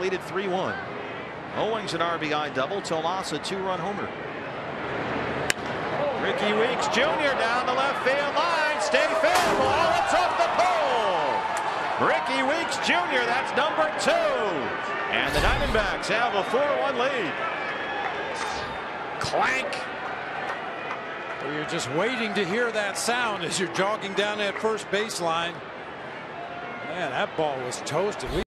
lead at 3-1. Owings an RBI double. Tomas a 2-run homer. Rickie Weeks Jr. down the left field line. Stay fair ball. It's off the pole. Rickie Weeks Jr. That's number 2. And the Diamondbacks have a 4-1 lead. Clank. Well, you're just waiting to hear that sound as you're jogging down that first baseline. Man, that ball was toasted.